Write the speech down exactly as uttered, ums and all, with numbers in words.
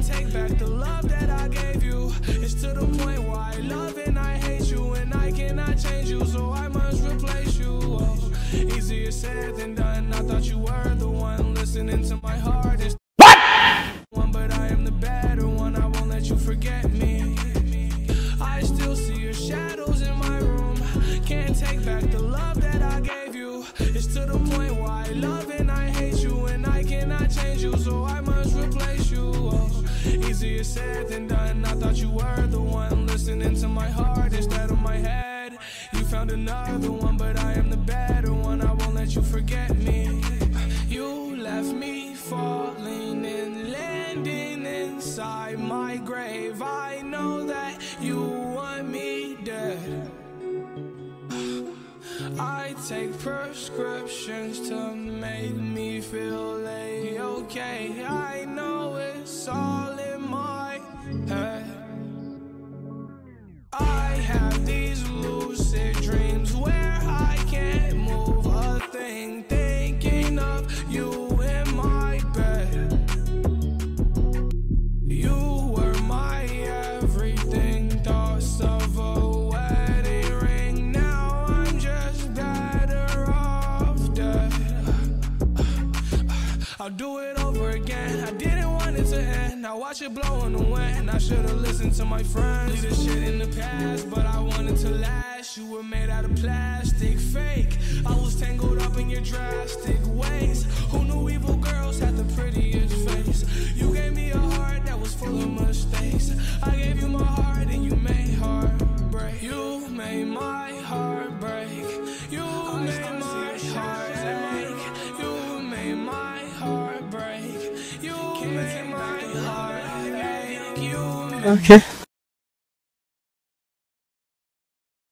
take back the love that I gave you. It's to the point where I love and I hate you, and I cannot change you, so I must replace you. Oh, easier said than done. I thought you were the one listening to my heart. It's what? One, but I am the better one. I won't let you forget me. I still see your shadows in my room. Can't take back the love that I gave you. It's to the point where I love and I hate you, and I cannot change you, so I must replace you. Oh, easier said than done. I thought you were the one listening to my heart instead of my head. You found another one, but I am the better one. I won't let you forget me. You left me falling and landing inside my grave. I know that you want me dead. I take prescriptions to make me feel A-okay. I know it's all in my head. I have these lucid dreams where I can't move a thing, thinking of you in my bed. You were my everything, thoughts of a wedding ring. Now I'm just better off dead. I'll do it over again. I didn't want it to end. I watch it blow in the wind. I should've listened to my friends. Leave this shit in the past, but I wanted to last. You were made out of plastic, fake. I was tangled up in your drastic ways. Who knew evil girls had the prettiest face? You gave me a heart that was full of mistakes. I gave you my heart and you made heartbreak. You made my heart break. You made my heart ache. You made my heart break. You made my heart ache. You made Okay.